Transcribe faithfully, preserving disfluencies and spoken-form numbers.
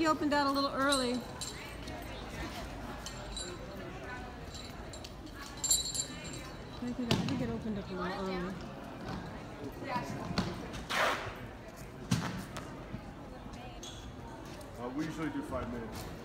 he opened out a little early. I think, I think it opened up a little early. Uh, we usually do five minutes.